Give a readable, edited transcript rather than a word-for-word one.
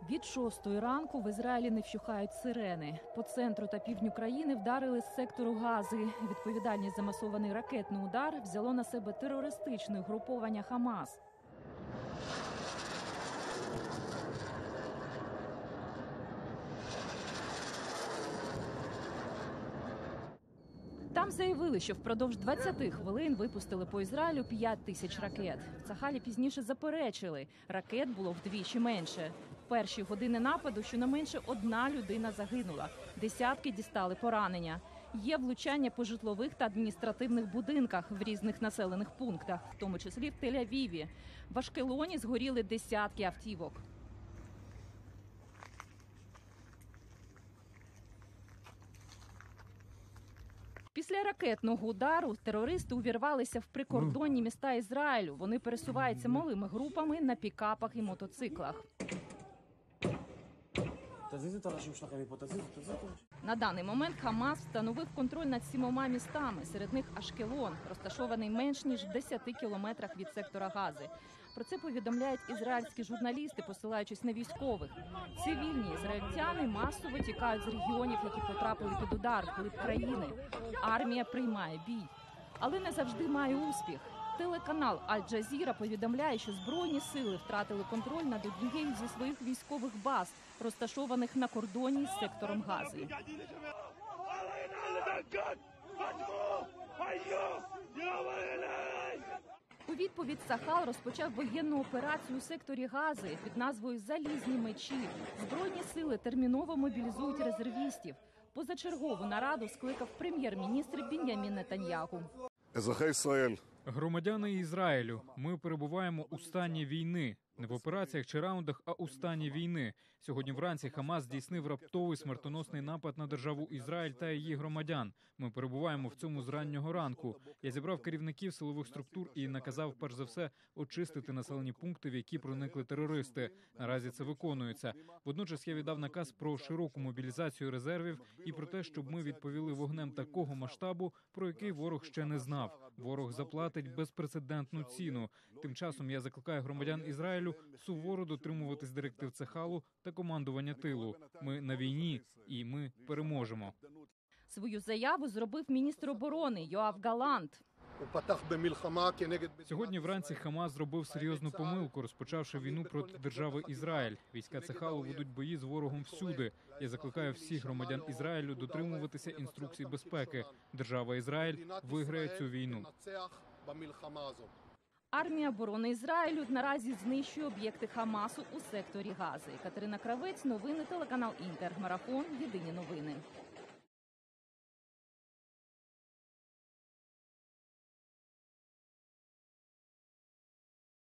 Від 6-ї ранку в Ізраїлі не вщухають сирени. По центру та півдню країни вдарили з сектору Гази. Відповідальність за масований ракетний удар взяло на себе терористичне угруповання Хамас. Там заявили, що впродовж 20 хвилин випустили по Ізраїлю 5 тисяч ракет. В Цахалі пізніше заперечили, ракет було вдвічі менше. В перші години нападу щонайменше 1 людина загинула, десятки дістали поранення. Є влучання по житлових та адміністративних будинках в різних населених пунктах, в тому числі в Тель-Авіві. В Ашкелоні згоріли десятки автівок. Після ракетного удару терористи увірвалися в прикордонні міста Ізраїлю. Вони пересуваються малими групами на пікапах і мотоциклах. На даний момент Хамас встановив контроль над 7 містами, серед них Ашкелон, розташований менш ніж в 10 кілометрах від сектора Гази. Про це повідомляють ізраїльські журналісти, посилаючись на військових. Цивільні ізраїльтяни масово тікають з регіонів, які потрапили під удар вглиб країни. Армія приймає бій, але не завжди має успіх. Телеканал Аль-Джазіра повідомляє, що Збройні сили втратили контроль над однією зі своїх військових баз, розташованих на кордоні з сектором Гази. У відповідь Цахал розпочав воєнну операцію у секторі Гази під назвою «Залізні мечі». Збройні сили терміново мобілізують резервістів. Позачергову нараду скликав прем'єр-міністр Бін'ямін Нетаньяху. Громадяни Ізраїлю, ми перебуваємо у стані війни. Не в операціях чи раундах, а у стані війни. Сьогодні вранці Хамас здійснив раптовий смертоносний напад на державу Ізраїль та її громадян. Ми перебуваємо в цьому з раннього ранку. Я зібрав керівників силових структур і наказав, перш за все, очистити населені пункти, в які проникли терористи. Наразі це виконується. Водночас я віддав наказ про широку мобілізацію резервів і про те, щоб ми відповіли вогнем такого масштабу, про який ворог ще не знав. Ворог заплатить безпрецедентну ціну. Тим часом я закликаю громадян Ізраїлю суворо дотримуватись директив Цахалу та командування тилу. Ми на війні, і ми переможемо. Свою заяву зробив міністр оборони Йоав Галант. Сьогодні вранці Хамас зробив серйозну помилку, розпочавши війну проти держави Ізраїль. Війська Цахалу ведуть бої з ворогом всюди. Я закликаю всіх громадян Ізраїлю дотримуватися інструкцій безпеки. Держава Ізраїль виграє цю війну. Армія оборони Ізраїлю наразі знищує об'єкти Хамасу у секторі Гази. Катерина Кравець, новини, телеканал Інтер. Марафон. Єдині новини.